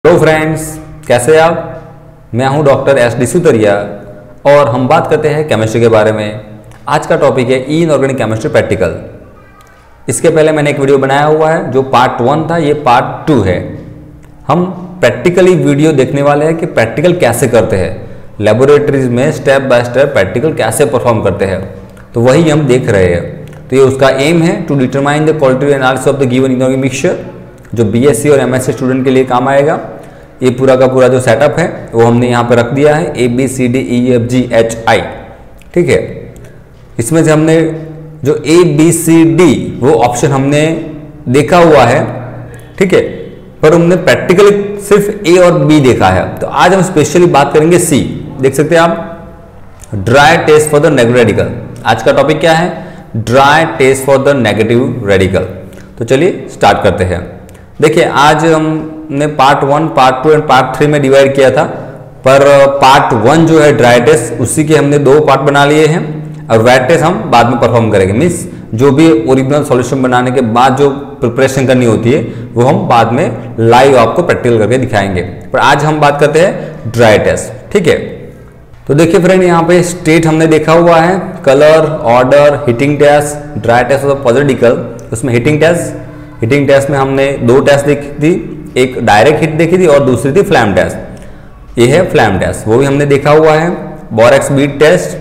Hello friends, कैसे आप। मैं हूं डॉक्टर एस डी सुतरिया और हम बात करते हैं केमिस्ट्री के बारे में। आज का टॉपिक है इनऑर्गेनिक केमिस्ट्री प्रैक्टिकल। इसके पहले मैंने एक वीडियो बनाया हुआ है जो पार्ट 1 था, ये पार्ट 2 है। हम प्रैक्टिकली वीडियो देखने वाले हैं कि प्रैक्टिकल कैसे करते हैं, लेबोरेटरीज में स्टेप बाय स्टेप प्रैक्टिकल कैसे परफॉर्म करते हैं, तो वही हम देख रहे हैं। तो ये उसका एम है to determine the qualitative analysis of the given inorganic mixture, जो बीएससी और एमएससी स्टूडेंट के लिए काम आएगा। ये पूरा का पूरा जो सेटअप है वो हमने यहाँ पर रख दिया है, ABCDEFGHI, ठीक है। इसमें से हमने जो ABCD वो ऑप्शन हमने देखा हुआ है, ठीक है, पर हमने प्रैक्टिकली सिर्फ A और B देखा है। तो आज हम स्पेशली बात करेंगे C। देख सकते हैं आप, dry test for the negative radical. आज का टॉपिक क्या है? Dry test for the negative radical. तो चलिए स्टार्ट करते हैं। देखिए, आज हमने पार्ट 1, पार्ट 2 एंड पार्ट 3 में डिवाइड किया था, पर पार्ट 1 जो है ड्राई टेस्ट, उसी के हमने 2 पार्ट बना लिए हैं और वेट टेस्ट हम बाद में परफॉर्म करेंगे। मीन्स जो भी ओरिजिनल सॉल्यूशन बनाने के बाद जो प्रिपरेशन करनी होती है वो हम बाद में लाइव आपको प्रैक्टिकल करके दिखाएंगे। पर आज हम बात करते हैं ड्राई टेस्ट, ठीक है। तो देखिए फ्रेंड, यहाँ पे स्टेट हमने देखा हुआ है, colour, order, heating test, dry test of positive. उसमें हीटिंग टेस्ट में हमने 2 टेस्ट देखी थी, एक डायरेक्ट हीट देखी थी और दूसरी थी फ्लैम टेस्ट। ये है फ्लैम टेस्ट, वो भी हमने देखा हुआ है। Borax bead test,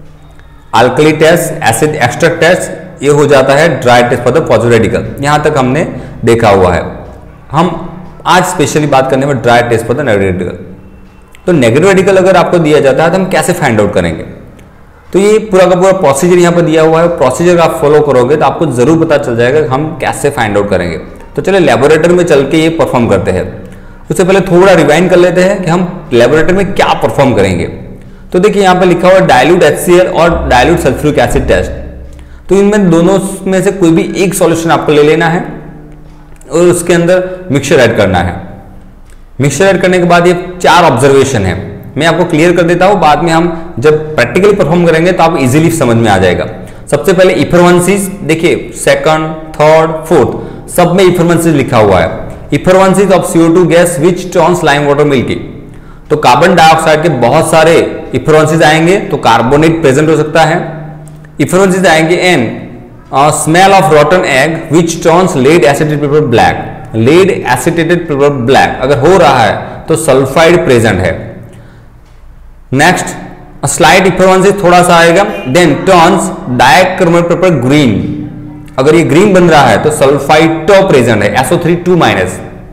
alkali test, acid extract test, ये हो जाता है dry test for the positive radical. यहाँ तक हमने देखा हुआ है। हम आज स्पेशली बात करने में dry test for the negative radical. तो नेगेटिव रेडिकल अगर आपको दिया जाता है तो हम कैसे फाइंड आउट करेंगे? तो ये पूरा का पूरा प्रोसीजर यहाँ पर दिया हुआ है। प्रोसीजर आप फॉलो करोगे तो आपको जरूर पता चल जाएगा कि हम कैसे फाइंड आउट करेंगे। तो चलिए लेबोरेटरी में चल के ये परफॉर्म करते हैं। उससे पहले थोड़ा रिवाइंड कर लेते हैं कि हम लेबोरेटरी में क्या परफॉर्म करेंगे। तो देखिए, यहाँ पे लिखा हुआ है डाइल्यूट HCl और डाइल्यूट सल्फ्यूरिक एसिड टेस्ट। तो इनमें दोनों में से कोई भी एक सॉल्यूशन आपको ले लेना है और उसके अंदर मिक्सचर ऐड करना है। मिक्सचर ऐड करने के बाद ये 4 ऑब्जर्वेशन है, मैं आपको क्लियर कर देता हूं। बाद में हम जब प्रैक्टिकली परफॉर्म करेंगे तो आप इजीली समझ में आ जाएगा। सबसे पहले इफरवेंसीज, देखिए सेकंड, थर्ड, फोर्थ सब में इफरवेंसीज लिखा हुआ है। Effervescences of CO2 gas which turns lime water milky. तो कार्बन डाइऑक्साइड के बहुत सारे इफरवेंसीज आएंगे, तो कार्बोनेट प्रेजेंट हो सकता है। इफरवेंसीज आएंगे an smell of rotten egg which turns lead acetated paper black. Lead acetated paper black अगर हो रहा है तो सल्फाइड प्रेजेंट है। नेक्स्ट स्लाइड इफरवेंसीज थोड़ा सा आएगा, then turns dichromate paper green. अगर ये ग्रीन बन रहा है तो सल्फाइड प्रेजेंट है, SO3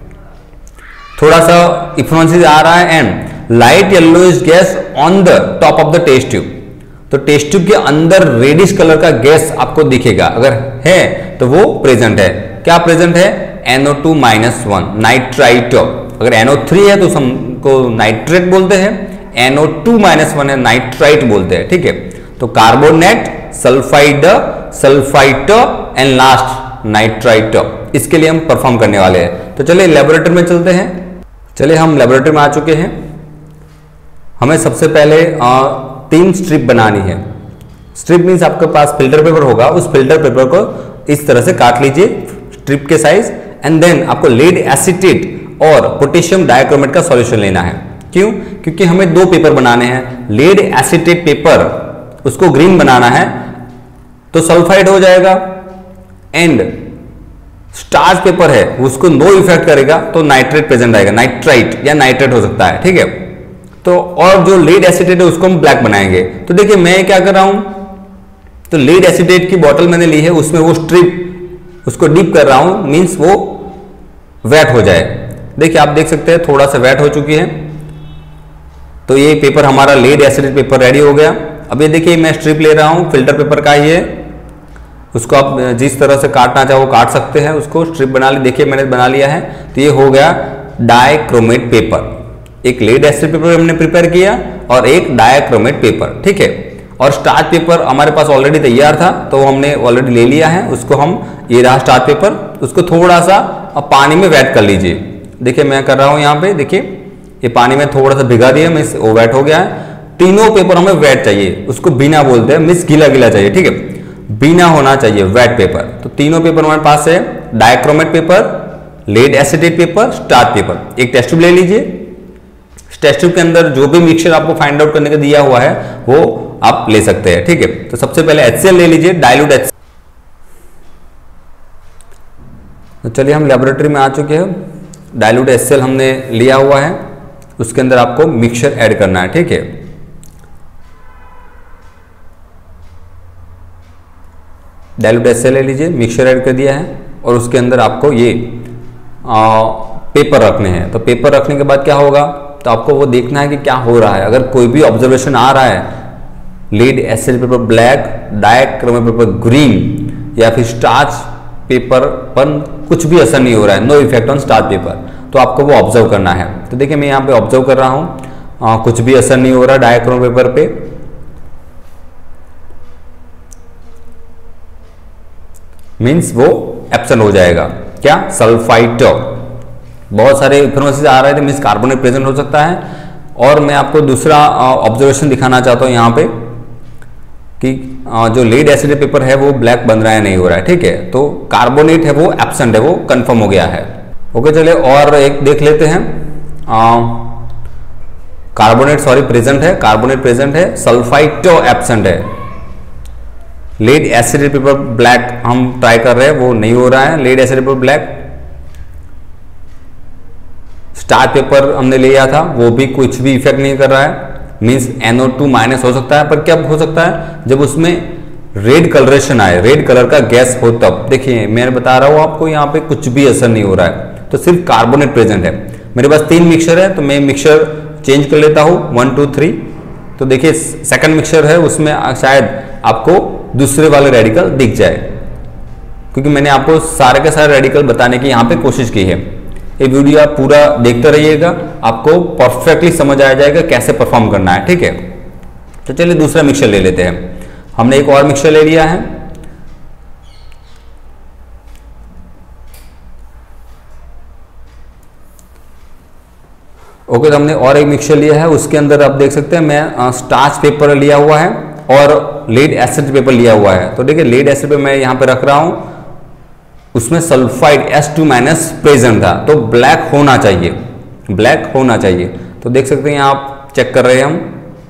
थोड़ा सा इफरवेंसीज आ रहा है। And light yellowish gas on the top of the test tube. तो टेस्ट ट्यूब के अंदर रेडिश कलर का गैस आपको दिखेगा, अगर है तो वो प्रेजेंट है। क्या प्रेजेंट है? NO2-1 nitrite. अगर NO3 है तो हमको नाइट्रेट बोलते हैं, NO2-1 है नाइट्राइट बोलते हैं, ठीक है। तो carbonate, sulphide and last nitrite, इसके लिए हम परफॉर्म करने वाले हैं। तो चलिए लेबोरेटरी में चलते हैं। चलिए हम लेबोरेटरी में आ चुके हैं। हमें सबसे पहले 3 स्ट्रिप बनानी है। स्ट्रिप मीन्स आपके पास फिल्टर पेपर होगा, उस फिल्टर पेपर को इस तरह से काट लीजिए स्ट्रिप के साइज। एंड देन आपको लेड एसिटेट और पोटेशियम डाइक्रोमेट का सॉल्यूशन लेना है। क्यों? क्योंकि हमें 2 पेपर बनाने हैं। लेड एसिटेट पेपर उसको ग्रीन बनाना है तो सल्फाइड हो जाएगा, एंड स्टार्च पेपर है उसको नो इफेक्ट करेगा तो नाइट्रेट प्रेजेंट आएगा, नाइट्राइट या नाइट्रेट हो सकता है, ठीक है। तो और जो लेड एसिटेट है उसको हम ब्लैक बनाएंगे। तो देखिए मैं क्या कर रहा हूं, तो लेड एसिटेट की बॉटल मैंने ली है, उसमें वो स्ट्रिप उसको डिप कर रहा हूं, मींस वो वेट हो जाए। देखिए आप देख सकते हैं थोड़ा सा वेट हो चुकी है। तो ये पेपर हमारा लेड एसिडेट पेपर रेडी हो गया। अब ये देखिए मैं स्ट्रिप ले रहा हूँ फिल्टर पेपर का ही है, उसको आप जिस तरह से काटना चाहो काट सकते हैं। उसको स्ट्रिप बना ली, देखिए मैंने बना लिया है। तो ये हो गया डाइक्रोमेट पेपर। एक लेड एसिड पेपर हमने प्रिपेयर किया और एक डाइक्रोमेट पेपर, ठीक है। और स्टार्च पेपर हमारे पास ऑलरेडी तैयार था तो हमने ऑलरेडी ले लिया है उसको। हम ये रहा स्टार्च पेपर, उसको थोड़ा सा पानी में वेट कर लीजिए। देखिए मैं कर रहा हूँ यहाँ पे, देखिए ये पानी में थोड़ा सा भिगा दिया, मिस वो वेट हो गया है। तीनों पेपर हमें वेट चाहिए, उसको बिना बोलते हैं, मिस गीला गीला चाहिए, ठीक है, बिना होना चाहिए वेट पेपर। तो तीनों पेपर हमारे पास है, dichromate paper, lead acetate paper, starch paper. एक टेस्ट ट्यूब ले लीजिए, टेस्ट ट्यूब के अंदर जो भी मिक्सचर आपको फाइंड आउट करने का दिया हुआ है वो आप ले सकते हैं, ठीक है। तो सबसे पहले HCl ले लीजिए, डाइल्यूट HCl। तो चलिए हम लेबोरेटरी में आ चुके हैं। डाइल्यूट HCl हमने लिया हुआ है, उसके अंदर आपको मिक्सचर ऐड करना है, ठीक है। डाइल्यूट HCl ले लीजिए, मिक्सचर ऐड कर दिया है और उसके अंदर आपको ये पेपर रखने हैं। तो पेपर रखने के बाद क्या होगा, तो आपको वो देखना है कि क्या हो रहा है। अगर कोई भी ऑब्जर्वेशन आ रहा है, lead acid paper black, dichrome paper green या फिर स्टार्च पेपर पर कुछ भी असर नहीं हो रहा है, no effect on starch paper, तो आपको वो ऑब्जर्व करना है। तो देखिए मैं यहाँ पे ऑब्जर्व कर रहा हूँ, कुछ भी असर नहीं हो रहा डायक्रोम पेपर पे। मीन्स वो एब्सेंट हो जाएगा। क्या, सल्फाइड। बहुत सारे इन्फॉर्मेशन आ रहे थे, मीन्स कार्बोनेट प्रेजेंट हो सकता है। और मैं आपको दूसरा ऑब्जर्वेशन दिखाना चाहता हूं यहाँ पे कि जो लीड एसिड पेपर है वो ब्लैक बन रहा है, नहीं हो रहा है, ठीक है। तो कार्बोनेट है वो एब्सेंट है, वो कंफर्म हो गया है। ओके, चलिए और एक देख लेते हैं। कार्बोनेट प्रेजेंट है, कार्बोनेट प्रेजेंट है, सल्फाइड एब्सेंट है। लीड एसिड पेपर ब्लैक हम ट्राई कर रहे हैं, वो नहीं हो रहा है lead acid paper black. Starch paper हमने लिया था, वो भी कुछ भी इफेक्ट नहीं कर रहा है, मींस NO2 माइनस हो सकता है। पर क्या हो सकता है, जब उसमें रेड कलरेशन आए, रेड कलर का गैस हो तब। देखिए मैं बता रहा हूं आपको, यहाँ पे कुछ भी असर नहीं हो रहा है, तो सिर्फ कार्बोनेट प्रेजेंट है। मेरे पास 3 मिक्सचर है, तो मैं मिक्सचर चेंज कर लेता हूं 1 2 3। तो देखिए सेकंड मिक्सचर है, उसमें शायद आपको दूसरे वाले रेडिकल दिख जाए, क्योंकि मैंने आपको सारे के सारे रेडिकल बताने की यहाँ पे कोशिश की है। ये वीडियो आप पूरा देखते रहिएगा, आपको परफेक्टली समझ आ जाएगा कैसे परफॉर्म करना है, ठीक है। तो चलिए दूसरा मिक्सचर ले लेते हैं। हमने एक और मिक्सचर ले लिया है। ओके, तो हमने और एक मिक्सचर लिया है, उसके अंदर आप देख सकते हैं मैं स्टार्च पेपर लिया हुआ है और लीड एसिड पेपर लिया हुआ है। तो देखिए लीड एसिड पेपर मैं यहाँ पे रख रहा हूं, उसमें सल्फाइड S2 माइनस प्रेजेंट था, तो ब्लैक होना चाहिए, ब्लैक होना चाहिए। तो देख सकते हैं आप, चेक कर रहे हैं हम।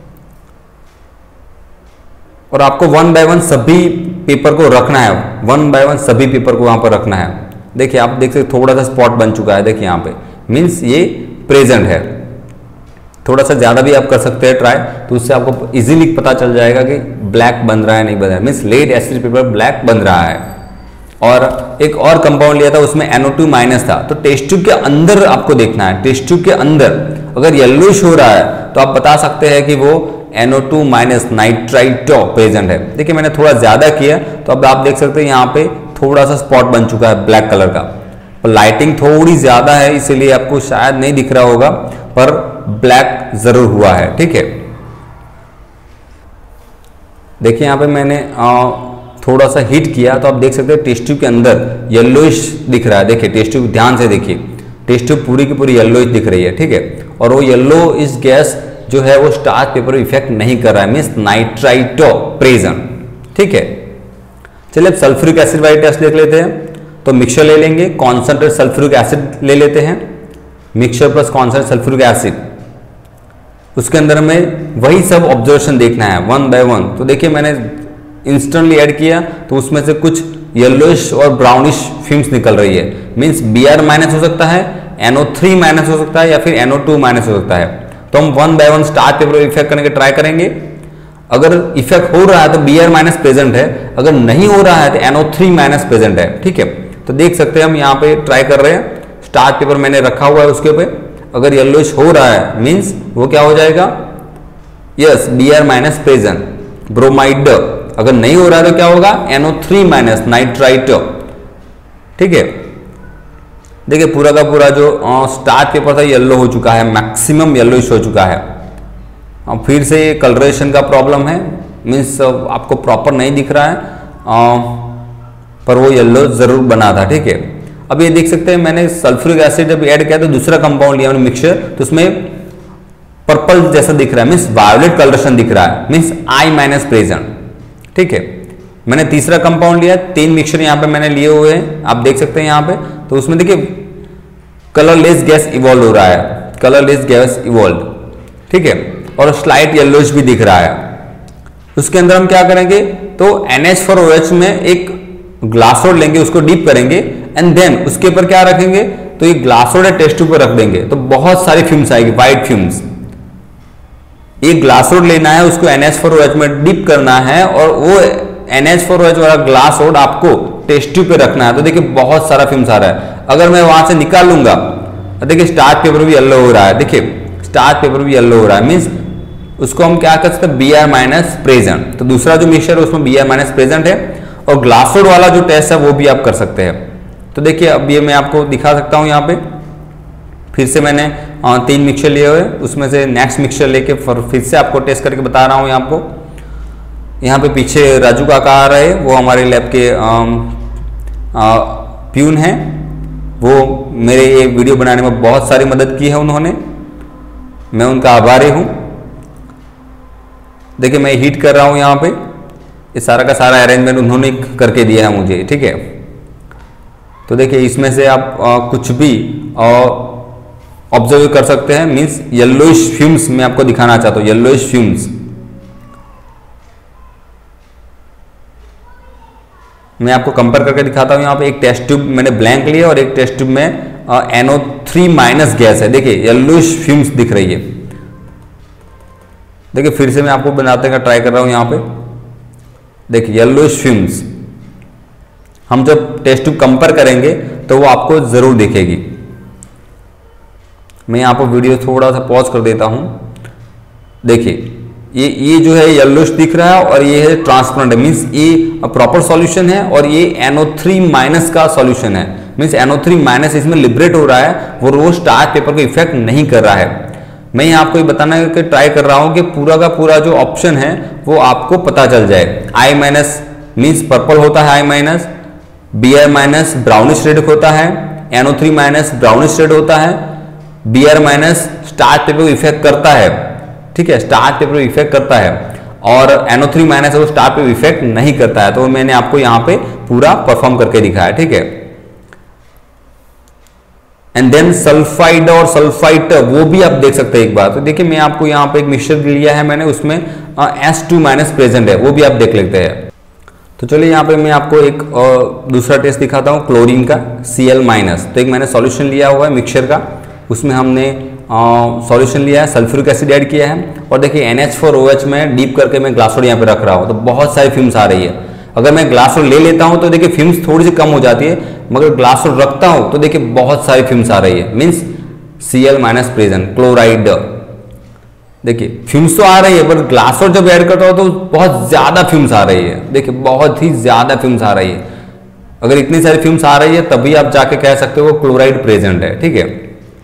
और आपको 1 बाय 1 सभी पेपर को रखना है, 1 बाय 1 सभी पेपर को वहां पर रखना है। देखिए आप देख सकते थोड़ा सा स्पॉट बन चुका है, देखिए यहाँ पे, मीन्स ये प्रेजेंट है। थोड़ा सा ज्यादा भी आप कर सकते हैं ट्राई, तो उससे आपको इजीली पता चल जाएगा कि ब्लैक बन रहा है नहीं बन रहा है, means lead acid paper black बन रहा है। और एक और कंपाउंड लिया था, उसमें NO2 माइनस था। तो टेस्ट ट्यूब के अंदर आपको देखना है, टेस्ट ट्यूब के अंदर अगर येलोइश हो रहा है तो आप बता सकते हैं कि वो NO2 माइनस नाइट्राइट प्रेजेंट है। देखिए मैंने थोड़ा ज्यादा किया, तो अब आप देख सकते हैं यहाँ पे थोड़ा सा स्पॉट बन चुका है ब्लैक कलर का। पर लाइटिंग थोड़ी ज्यादा है, इसीलिए आपको शायद नहीं दिख रहा होगा, पर ब्लैक जरूर हुआ है, ठीक है। देखिए यहाँ पे मैंने थोड़ा सा हीट किया, तो आप देख सकते हैं टेस्ट ट्यूब के अंदर येलोइश दिख रहा है। देखिए टेस्ट ट्यूब ध्यान से देखिए, टेस्ट ट्यूब पूरी की पूरी येलोइश दिख रही है, ठीक है। और वो येलो इस गैस जो है वो स्टार्च पेपर इफेक्ट नहीं कर रहा है, मीन्स नाइट्राइट प्रेजेंट, ठीक है। चलिए अब सल्फ्यूरिक एसिड वाली टेस्ट देख लेते हैं। तो मिक्सचर ले लेंगे, कॉन्सेंट्रेट सल्फ्यूरिक एसिड ले लेते हैं, mixture plus concentrate sulphuric acid. उसके अंदर में वही सब ऑब्जर्वेशन देखना है 1 बाय 1। तो देखिए मैंने इंस्टेंटली ऐड किया, तो उसमें से कुछ येलोइश और ब्राउनिश फिल्म्स निकल रही है, मींस Br माइनस हो सकता है, NO3 माइनस हो सकता है, या फिर NO2 माइनस हो सकता है। तो हम 1 बाय 1 स्टार्च पेपर इफेक्ट करने के ट्राई करेंगे। अगर इफेक्ट हो रहा है तो Br माइनस प्रेजेंट है, अगर नहीं हो रहा है तो NO3 माइनस प्रेजेंट है, ठीक है। तो देख सकते हैं हम यहाँ पे ट्राई कर रहे हैं, स्टार्च पेपर मैंने रखा हुआ है उसके ऊपर। अगर येलोइश हो रहा है मीन्स वो क्या हो जाएगा, yes Br minus present, bromide. अगर नहीं हो रहा है तो क्या होगा, NO3 माइनस नाइट्राइट, ठीक है। देखिए पूरा का पूरा जो स्टार्च पेपर था येलो हो चुका है, मैक्सिमम येलोइश हो चुका है। अब फिर से कलरेशन का प्रॉब्लम है, मीन्स आपको प्रॉपर नहीं दिख रहा है, पर वो येलो जरूर बना था, ठीक है। अब ये देख सकते हैं मैंने सल्फ्यूरिक एसिड जब ऐड किया तो दूसरा कंपाउंड लिया मैंने मिक्सचर, तो उसमें पर्पल जैसा दिख रहा है, मीन्स वायोलेट कलरेशन दिख रहा है, मीन्स I माइनस प्रेजेंट, ठीक है। मैंने तीसरा कंपाउंड लिया, 3 मिक्सचर यहाँ पे मैंने लिए हुए हैं, आप देख सकते हैं यहाँ पे। तो उसमें देखिए कलरलेस गैस इवॉल्व हो रहा है, कलरलेस गैस इवॉल्व, ठीक है, और स्लाइट येलोइश भी दिख रहा है। उसके अंदर हम क्या करेंगे, तो NH4OH में एक ग्लास रॉड लेंगे, उसको डीप करेंगे एंड देन उसके ऊपर क्या रखेंगे, तो ये ग्लास रॉड टेस्ट ट्यूब पर रख देंगे, तो बहुत सारी फ्यूम्स आएगी, व्हाइट फ्यूम्स। एक ग्लास रॉड लेना है, उसको NH4OH में डीप करना है और वो NH4OH वाला ग्लास रॉड आपको टेस्ट ट्यूब पे रखना है। तो देखिए बहुत सारा फ्यूम्स आ रहा है। अगर मैं वहां से निकाल लूंगा, देखिए स्टार्च पेपर भी येलो हो रहा है, देखिए स्टार्च पेपर भी येलो हो रहा है, मीन्स उसको हम क्या कर सकते हैं, Br माइनस प्रेजेंट। तो दूसरा जो मिक्सचर है उसमें Br माइनस प्रेजेंट है, और ग्लास रॉड वाला जो टेस्ट है वो भी आप कर सकते हैं। तो देखिए अब ये मैं आपको दिखा सकता हूँ यहाँ पे, फिर से मैंने 3 मिक्सचर लिए हुए, उसमें से नेक्स्ट मिक्सचर लेके फिर से आपको टेस्ट करके बता रहा हूँ आपको। यहाँ पे पीछे राजू काका आ रहे हैं, वो हमारे लैब के प्यून हैं, वो मेरे ये वीडियो बनाने में बहुत सारी मदद की है उन्होंने, मैं उनका आभारी हूँ। देखिए मैं हीट कर रहा हूँ यहाँ पे, ये सारा का सारा अरेंजमेंट उन्होंने करके दिया है मुझे, ठीक है। तो देखिए इसमें से आप कुछ भी ऑब्जर्व कर सकते हैं, मीन्स येलोइश फ्यूम्स मैं आपको दिखाना चाहता हूँ, येलोइश फ्यूम्स। मैं आपको कंपेयर करके दिखाता हूँ। यहाँ पे एक टेस्ट ट्यूब मैंने ब्लैंक लिया और एक टेस्ट ट्यूब में NO3 माइनस गैस है, देखिए येलोइश फ्यूम्स दिख रही है। देखिए फिर से मैं आपको बनाने का ट्राई कर रहा हूँ यहाँ पे, देखिए येलोइश फ्यूम्स। हम जब टेस्ट ट्यूब कंपेयर करेंगे तो वो आपको जरूर दिखेगी। मैं यहाँ पर वीडियो थोड़ा सा पॉज कर देता हूँ। देखिए ये जो है येलोइश दिख रहा है और ये है ट्रांसपेरेंट, मीन्स ये प्रॉपर सॉल्यूशन है और ये NO3 माइनस का सॉल्यूशन है, मीन्स NO3 माइनस इसमें लिबरेट हो रहा है, वो रोज स्टार्च पेपर को इफेक्ट नहीं कर रहा है। मैं यहाँ आपको ये बताना कि ट्राई कर रहा हूँ कि पूरा का पूरा जो ऑप्शन है वो आपको पता चल जाए। I माइनस मीन्स पर्पल होता है, I minus, Br minus brownish red होता है, NO3 माइनस ब्राउनिश रेड होता है, Br माइनस स्टार्च पेपर को इफेक्ट करता है, ठीक है, स्टार्च पेपर इफेक्ट करता है, और NO3 माइनस है वो स्टार्च पेपर इफेक्ट नहीं करता है। तो मैंने आपको यहाँ पे पूरा परफॉर्म करके दिखाया, ठीक है। एंड देन सल्फाइड और सल्फाइट वो भी आप देख सकते हैं एक बार। तो देखिए मैं आपको यहाँ पे एक मिक्सचर लिया है मैंने, उसमें S2 माइनस प्रेजेंट है, वो भी आप देख लेते हैं। तो चलिए यहाँ पे मैं आपको एक दूसरा टेस्ट दिखाता हूँ, क्लोरीन का Cl माइनस। तो एक मैंने सॉल्यूशन लिया हुआ है मिक्सचर का, उसमें हमने सॉल्यूशन लिया है, सल्फ्यूरिक एसिड ऐड किया है, और देखिए NH4OH में डीप करके मैं ग्लास रॉड यहाँ पे रख रहा हूँ। तो बहुत सारी फ्यूम्स आ रही है। अगर मैं ग्लास रॉड ले लेता हूँ तो देखिए फ्यूम्स थोड़ी सी कम हो जाती है, मगर ग्लास रॉड रखता हूँ तो देखिए बहुत सारी फ्यूम्स आ रही है, means Cl minus present, chloride. देखिए फ्यूम्स तो आ रही है, पर ग्लास रॉड जब ऐड करता हूँ तो बहुत ज्यादा फ्यूम्स आ रही है। देखिए बहुत ही ज्यादा फ्यूम्स आ रही है। अगर इतनी सारी फ्यूम्स आ रही है तभी आप जाके कह सकते हो क्लोराइड प्रेजेंट है, ठीक है।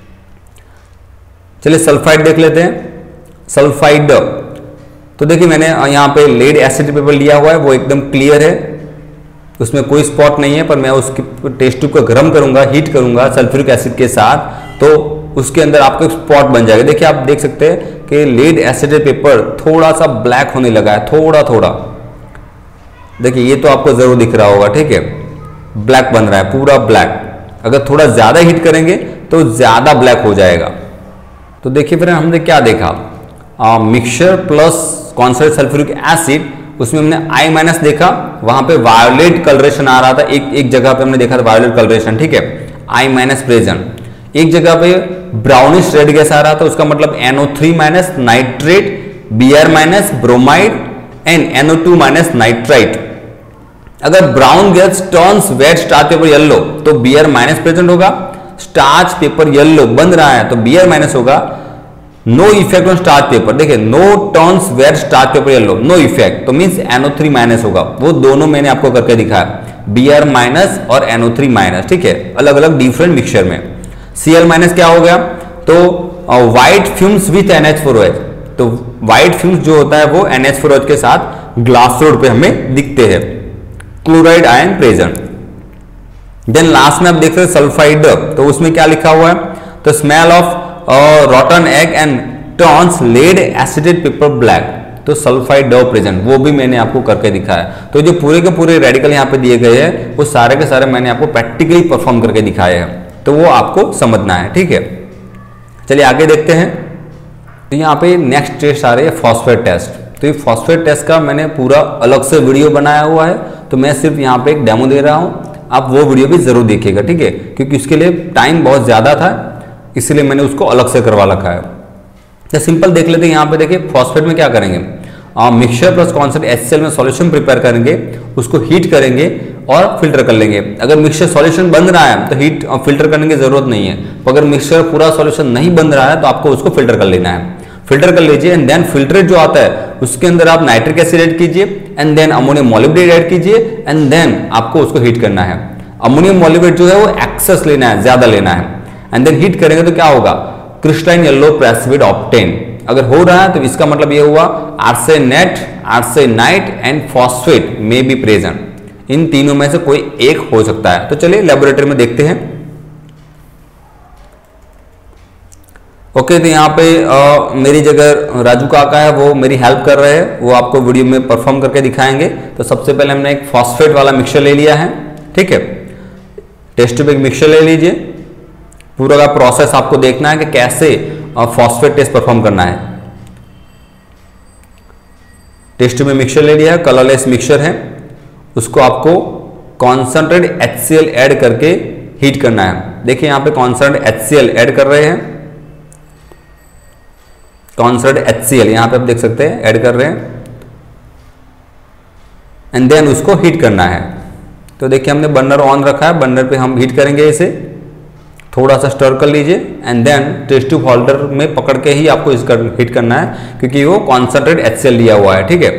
चलिए सल्फाइड देख लेते हैं। सल्फाइड, तो देखिए मैंने यहाँ पे लेड एसिड पेपर लिया हुआ है, वो एकदम क्लियर है, उसमें कोई स्पॉट नहीं है, पर मैं उसके टेस्ट ट्यूब को गर्म करूंगा, हीट करूंगा सल्फ्यूरिक एसिड के साथ, तो उसके अंदर आपको एक स्पॉट बन जाएगा। देखिए आप देख सकते हैं कि लेड एसिड पेपर थोड़ा सा ब्लैक होने लगा है, थोड़ा थोड़ा। देखिए ये तो आपको जरूर दिख रहा होगा, ठीक है, ब्लैक बन रहा है, पूरा ब्लैक। अगर थोड़ा ज्यादा हीट करेंगे तो ज्यादा ब्लैक हो जाएगा। तो देखिए फिर हमने क्या देखा, mixture plus concentrated sulphuric acid, उसमें हमने I माइनस देखा, वहां पे वायोलेट कलरेशन आ रहा था, एक जगह पे हमने देखा था वायोलेट कलरेशन, ठीक है, I माइनस प्रेजेंट। एक जगह पे ब्राउनिश रेड गैस आ रहा था, उसका मतलब NO3 minus nitrate, Br minus bromide and NO2 minus nitrite. अगर brown gas turns wet starch paper yellow तो Br माइनस प्रेजेंट होगा, स्टार्च पेपर येलो बन रहा है तो Br माइनस होगा। No effect on starch paper, देखिए no turns wet starch paper yellow, no effect, तो मींस NO3 माइनस होगा। वो दोनों मैंने आपको करके दिखाया, Br माइनस और NO3 माइनस, ठीक है, अलग अलग डिफरेंट मिक्सचर में। Cl माइनस क्या हो गया, तो व्हाइट फ्यूम्स विथ NH4OH, तो व्हाइट फ्यूम्स जो होता है वो NH4OH के साथ ग्लास रॉड पे हमें दिखते हैं, chloride ion present. Then last में आप देख रहे हैं सल्फाइड, तो उसमें क्या लिखा हुआ है, तो smell of rotten egg and turns lead acetated paper black, तो सल्फाइड प्रेजेंट, वो भी मैंने आपको करके दिखाया। तो जो पूरे के पूरे रेडिकल यहाँ पे दिए गए हैं वो सारे के सारे मैंने आपको प्रैक्टिकली परफॉर्म करके दिखाए हैं। तो वो आपको समझना है, ठीक है। चलिए आगे देखते हैं। तो यहाँ पे नेक्स्ट टेस्ट आ रही है फॉस्फेट टेस्ट। तो ये फॉस्फेट टेस्ट का मैंने पूरा अलग से वीडियो बनाया हुआ है, तो मैं सिर्फ यहाँ पे एक डेमो दे रहा हूँ, आप वो वीडियो भी जरूर देखिएगा, ठीक है, क्योंकि उसके लिए टाइम बहुत ज़्यादा था, इसलिए मैंने उसको अलग से करवा रखा है। तो सिंपल देख लेते हैं। यहाँ पे देखिए फॉस्फेट में क्या करेंगे, मिक्सचर प्लस कॉन्सेंट्रेट HCl में सॉल्यूशन प्रिपेयर करेंगे, उसको हीट करेंगे और फिल्टर कर लेंगे। अगर मिक्सचर सॉल्यूशन बन रहा है तो हीट फिल्टर करने की जरूरत नहीं है, अगर मिक्सचर पूरा सॉल्यूशन नहीं बन रहा है तो आपको उसको फिल्टर कर लेना है। फिल्टर कर लीजिए एंड देन फिल्ट्रेट जो आता है उसके अंदर आप नाइट्रिक एसिड ऐड कीजिए and then ammonium molybdate add कीजिए एंड देन आपको उसको हीट करना है। अमोनियम मॉलिब्डेट जो है वो एक्सेस लेना है, ज्यादा लेना है, एंड देन हीट करेंगे तो क्या होगा, क्रिस्टलाइन येलो प्रेसिपिटेट ऑब्टेन। अगर हो रहा है तो इसका मतलब ये हुआ आर्सेनेट, आर्सेनाइट एंड फॉस्फेट में बी प्रेजेंट। इन तीनों में से कोई एक हो सकता है। तो चलिए लेबोरेटरी में देखते हैं। ओके, तो यहाँ पे मेरी जगह राजू काका है, वो मेरी हेल्प कर रहे हैं, वो आपको वीडियो में परफॉर्म करके दिखाएंगे। तो सबसे पहले हमने एक फॉस्फेट वाला मिक्सचर ले लिया है, ठीक है। टेस्ट ट्यूब एक मिक्सचर ले लीजिए, पूरा का प्रोसेस आपको देखना है कि कैसे फॉस्फेट टेस्ट परफॉर्म करना है। टेस्ट ट्यूब में मिक्सचर ले लिया है, कलरलेस मिक्सचर है, उसको आपको कॉन्सेंट्रेट HCl ऐड करके हीट करना है। देखिए यहाँ पे कॉन्सेंट्रेट HCl ऐड कर रहे हैं, कॉन्सेंट्रेट HCl यहां पे आप देख सकते हैं ऐड कर रहे हैं, एंड देन उसको हीट करना है। तो देखिए हमने बर्नर ऑन रखा है, बर्नर पे हम हीट करेंगे, इसे थोड़ा सा स्टर कर लीजिए and then test tube holder में पकड़ के ही आपको इसका हीट करना है, क्योंकि वो कॉन्सेंट्रेट HCl लिया हुआ है, ठीक है।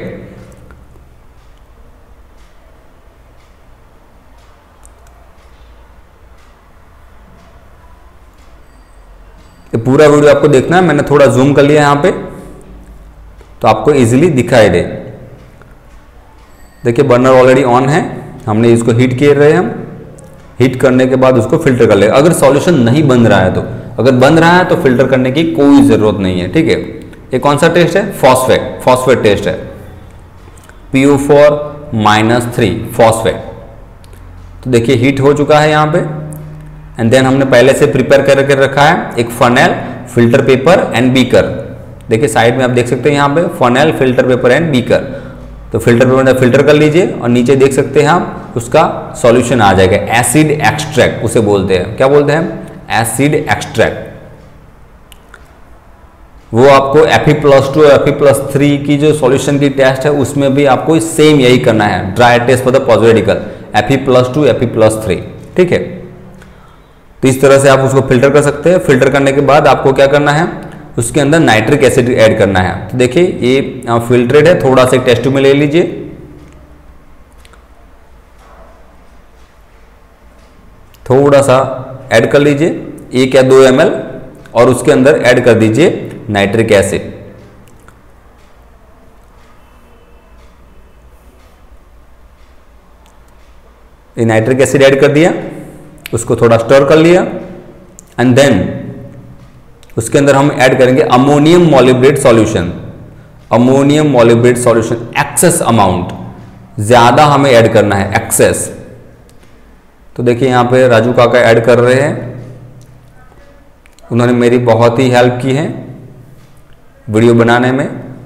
ये पूरा वीडियो आपको देखना है, मैंने थोड़ा जूम कर लिया यहाँ पे तो आपको इजीली दिखाई दे। देखिए बर्नर ऑलरेडी ऑन है, हमने इसको हीट किए रहे हैं, हम हीट करने के बाद उसको फिल्टर कर ले। अगर सॉल्यूशन नहीं बन रहा है तो, अगर बन रहा है तो फिल्टर करने की कोई जरूरत नहीं है, ठीक है। ये कौन सा टेस्ट है, फॉस्फेट टेस्ट है, PO4-3 फॉस्फेट। तो देखिए हीट हो चुका है यहाँ पे, एंड देन हमने पहले से प्रिपेयर करके रखा है एक funnel, filter paper and beaker. देखिए साइड में आप देख सकते हैं यहाँ पे funnel, filter paper and beaker. तो फिल्टर पेपर फिल्टर कर लीजिए और नीचे देख सकते हैं आप उसका सॉल्यूशन आ जाएगा, एसिड एक्सट्रैक्ट उसे बोलते हैं। क्या बोलते हैं, एसिड एक्सट्रैक्ट। वो आपको Fe+2 Fe+3 की जो सॉल्यूशन की टेस्ट है उसमें भी आपको सेम यही करना है, dry test for the positive radical, Fe+2 Fe+3, ठीक है। तो इस तरह से आप उसको फिल्टर कर सकते हैं। फिल्टर करने के बाद आपको क्या करना है, उसके अंदर नाइट्रिक एसिड ऐड करना है। तो देखिए ये फिल्ट्रेट है, थोड़ा सा एक टेस्ट ट्यूब में ले लीजिए, थोड़ा सा ऐड कर लीजिए 1 या 2 ml और उसके अंदर ऐड कर दीजिए नाइट्रिक एसिड। ये नाइट्रिक एसिड ऐड कर दिया, उसको थोड़ा स्टर कर लिया एंड देन उसके अंदर हम ऐड करेंगे ammonium molybdate solution. Ammonium molybdate solution excess amount, ज्यादा हमें ऐड करना है, एक्सेस। तो देखिए यहाँ पे राजू काका ऐड कर रहे हैं, उन्होंने मेरी बहुत ही हेल्प की है वीडियो बनाने में।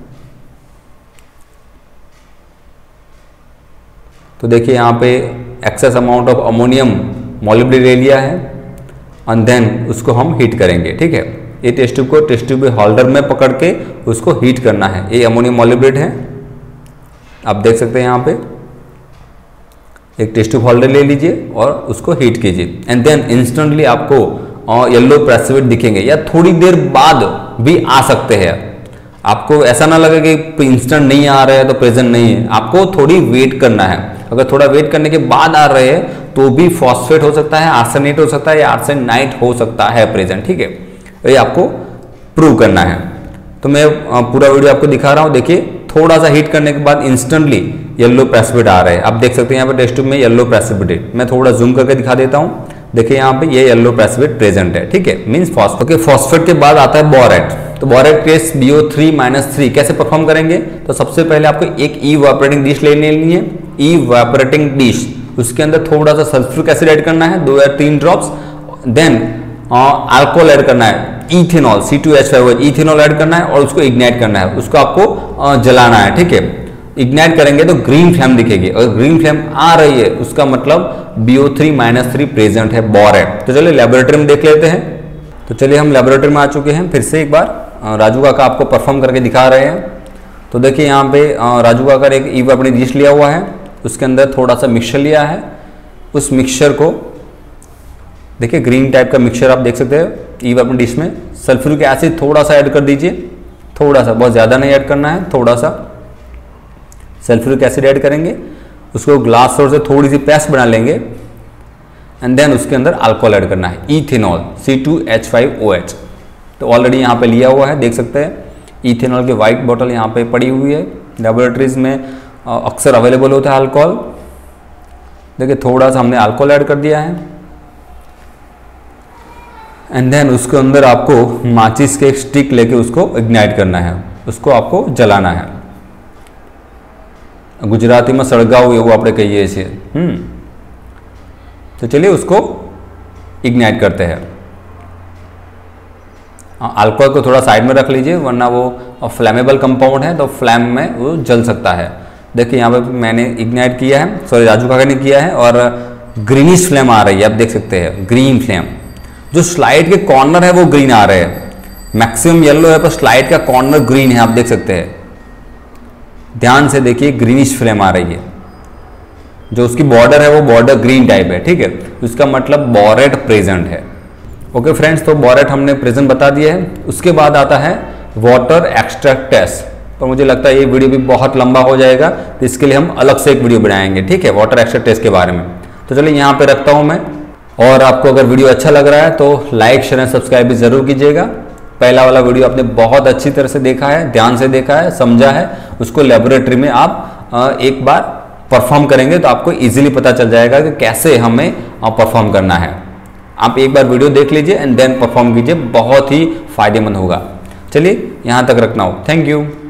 तो देखिए यहाँ पे excess amount of ammonium molybdate ले लिया है एंड देन उसको हम हीट करेंगे, ठीक है। ये टेस्ट ट्यूब को टेस्ट ट्यूब होल्डर में पकड़ के उसको हीट करना है। ये अमोनियम मॉलिब्डेट है, आप देख सकते हैं यहाँ पे। एक टेस्ट ट्यूब होल्डर ले लीजिए और उसको हीट कीजिए एंड देन इंस्टेंटली आपको येलो प्रेसिपिटेट दिखेंगे, या थोड़ी देर बाद भी आ सकते हैं। आपको ऐसा ना लगे कि इंस्टेंट नहीं आ रहे हैं तो प्रेजेंट नहीं है, आपको थोड़ी वेट करना है। अगर थोड़ा वेट करने के बाद आ रहे हैं तो भी फॉस्फेट हो सकता है, आर्सेनेट हो सकता है या आर्सेनाइट हो सकता है प्रेजेंट, ठीक है। ये आपको प्रूव करना है। तो मैं पूरा वीडियो आपको दिखा रहा हूं। देखिए थोड़ा सा हीट करने के बाद इंस्टेंटली येलो प्रेसिपिटेट आ रहे हैं, आप देख सकते हैं यहाँ पे टेस्ट ट्यूब में येलो प्रेसिपिटेट। मैं थोड़ा जूम करके दिखा देता हूं, देखिए यहाँ पे ये येलो प्रेसिपिटेट प्रेजेंट है, ठीक है, मींस फॉस्फेट। ओके, फॉस्फेट के बाद आता है बोरेट। तो बोरेट टेस्ट BO3-3 कैसे परफॉर्म करेंगे, तो सबसे पहले आपको एक इवेपोरेटिंग डिश लेनी है, इवेपोरेटिंग डिश, उसके अंदर थोड़ा सा सल्फ्यूरिक एसिड ऐड करना है, 2 या 3 ड्रॉप्स, देन अल्कोहल ऐड करना है, इथेनॉल C2H5OH इथेनॉल ऐड करना है और उसको इग्नाइट करना है, उसको आपको जलाना है, ठीक है। इग्नाइट करेंगे तो ग्रीन फ्लेम दिखेगी, अगर ग्रीन फ्लेम आ रही है उसका मतलब BO3-3 प्रेजेंट है, बोरेट। तो चलिए लेबोरेटरी में देख लेते हैं। तो चलिए हम लेबोरेटरी में आ चुके हैं, फिर से एक बार राजू काका आपको परफॉर्म करके दिखा रहे हैं। तो देखिए यहाँ पे राजू काका एक ईव अपनी डिश लिया हुआ है, उसके अंदर थोड़ा सा मिक्सचर लिया है। उस मिक्सचर को देखिए ग्रीन टाइप का मिक्सचर आप देख सकते हैं ईव अपनी डिश में। सल्फ्यूरिक एसिड थोड़ा सा ऐड कर दीजिए, थोड़ा सा, बहुत ज़्यादा नहीं ऐड करना है, थोड़ा सा सल्फ्यूरिक एसिड ऐड करेंगे। उसको ग्लास सॉर्ट से थोड़ी सी पेस्ट बना लेंगे एंड देन उसके अंदर अल्कोहल ऐड करना है, इथेनॉल C2H5OH। तो ऑलरेडी यहाँ पे लिया हुआ है, देख सकते हैं इथेनॉल की वाइट बॉटल यहाँ पे पड़ी हुई है। लेबोरेटरीज में अक्सर अवेलेबल होता है अल्कोहल। देखिए थोड़ा सा हमने अल्कोहल ऐड कर दिया है एंड देन उसके अंदर आपको माचिस के एक स्टिक लेके उसको इग्नाइट करना है, उसको आपको जलाना है। गुजराती में सड़गाव એવું આપણે કહીએ છીએ। तो चलिए उसको इग्नाइट करते हैं। अल्कोहल को थोड़ा साइड में रख लीजिए वरना वो फ्लैमेबल कंपाउंड है तो फ्लैम में वो जल सकता है। देखिए यहाँ पे मैंने इग्नाइट किया है, सॉरी राजू काका ने किया है और ग्रीनिश फ्लेम आ रही है, आप देख सकते हैं ग्रीन फ्लेम। जो स्लाइड के कॉर्नर है वो ग्रीन आ रहे हैं, मैक्सिमम येलो है पर स्लाइड का कॉर्नर ग्रीन है, आप देख सकते हैं। ध्यान से देखिए ग्रीनिश फ्लेम आ रही है, जो उसकी बॉर्डर है वो बॉर्डर ग्रीन टाइप है, ठीक है। इसका मतलब बोरेट प्रेजेंट है। ओके फ्रेंड्स, तो बोरेट हमने प्रेजेंट बता दिया है। उसके बाद आता है वाटर एक्सट्रैक्ट टेस्ट। तो मुझे लगता है ये वीडियो भी बहुत लंबा हो जाएगा, तो इसके लिए हम अलग से एक वीडियो बनाएंगे, ठीक है, वाटर एक्सट्रैक्ट टेस्ट के बारे में। तो चलिए यहाँ पे रखता हूँ मैं, और आपको अगर वीडियो अच्छा लग रहा है तो लाइक शेयर एंड सब्सक्राइब भी जरूर कीजिएगा। पहला वाला वीडियो आपने बहुत अच्छी तरह से देखा है, ध्यान से देखा है, समझा है, उसको लेबोरेटरी में आप एक बार परफॉर्म करेंगे तो आपको इजीली पता चल जाएगा कि कैसे हमें परफॉर्म करना है। आप एक बार वीडियो देख लीजिए एंड देन परफॉर्म कीजिए, बहुत ही फायदेमंद होगा। चलिए यहाँ तक रखना हो, थैंक यू।